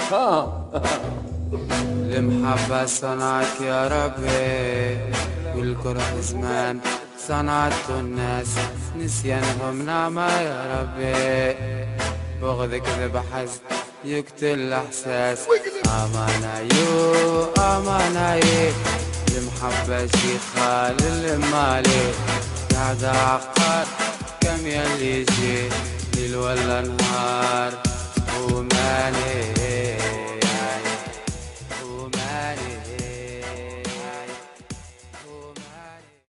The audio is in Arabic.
المحبة صنعك يا ربي، والكره زمان صنعته الناس، نسيانهم نعمة يا ربي. بغض كذب حزن يقتل احساس، امانة امانة. المحبة شي خال المالي، قاعد عقار كم يلي يجي ليل ولا نهار ومالي.